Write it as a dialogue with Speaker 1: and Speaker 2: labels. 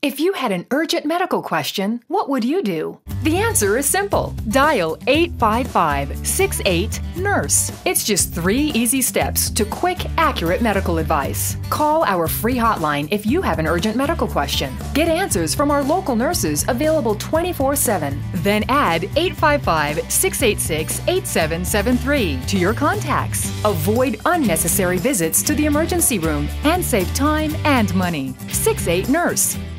Speaker 1: If you had an urgent medical question, what would you do? The answer is simple. Dial 855-68-NURSE. It's just 3 easy steps to quick, accurate medical advice. Call our free hotline if you have an urgent medical question. Get answers from our local nurses available 24/7. Then add 855-686-8773 to your contacts. Avoid unnecessary visits to the emergency room and save time and money. 68-NURSE.